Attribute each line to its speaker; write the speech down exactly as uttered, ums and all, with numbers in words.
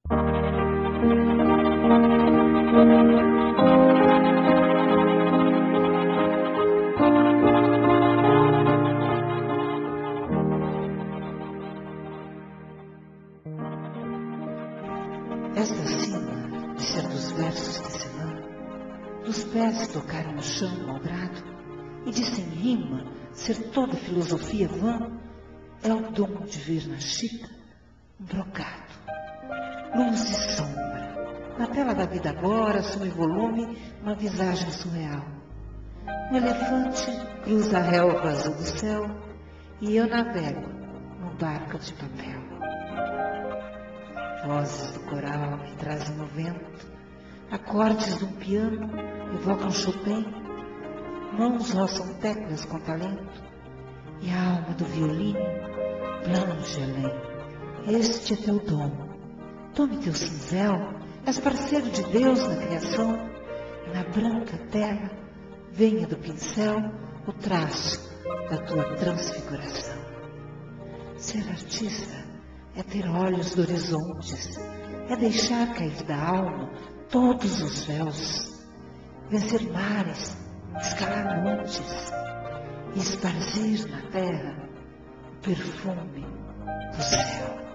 Speaker 1: Esta cena de certos versos que se vão, dos pés tocarem no chão malgrado, e de sem rima ser toda filosofia vã, é o dom de ver na chita um brocado, luz e sombra, na tela da vida agora, sob volume, uma visagem surreal. Um elefante cruza a relva azul do céu, e eu navego num barco de papel. Vozes do coral me trazem o vento, acordes de um piano evocam Chopin, mãos roçam teclas com talento, e a alma do violino plange além. Este é teu dom, tome teu cinzel, és parceiro de Deus na criação, e na branca tela venha do pincel o traço da tua transfiguração. Ser artista é ter olhos de horizontes, é deixar cair da alma todos os véus, vencer mares, escalar montes e espargir na terra o perfume do céu.